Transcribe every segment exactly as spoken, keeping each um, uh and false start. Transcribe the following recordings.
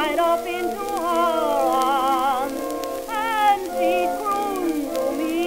right up into her arms, and she crooned to me,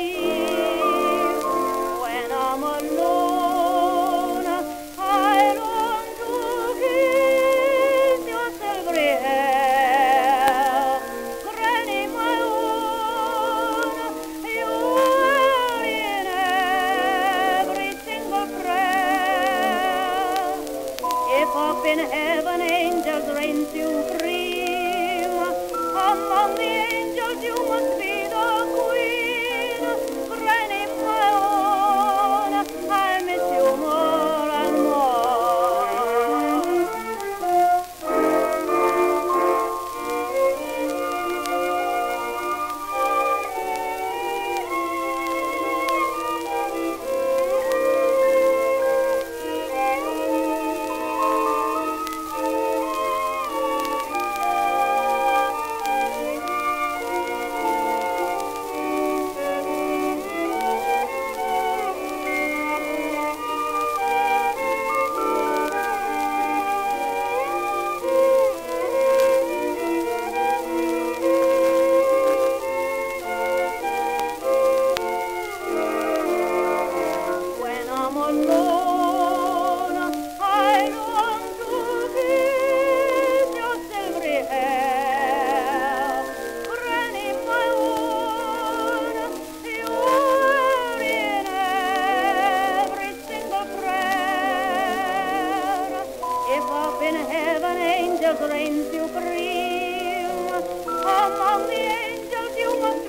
when I'm alone, I long to kiss your silvery hair. Granny, my own, you are in every single prayer. If up in heaven angels reign supreme, among the angels you must be the queen. Granny, my own, I miss you more and more. When I'm alone, I long to kiss your silvery hair. Granny, my own, you are in every single prayer. If up in heaven angels reign supreme, among the angels you must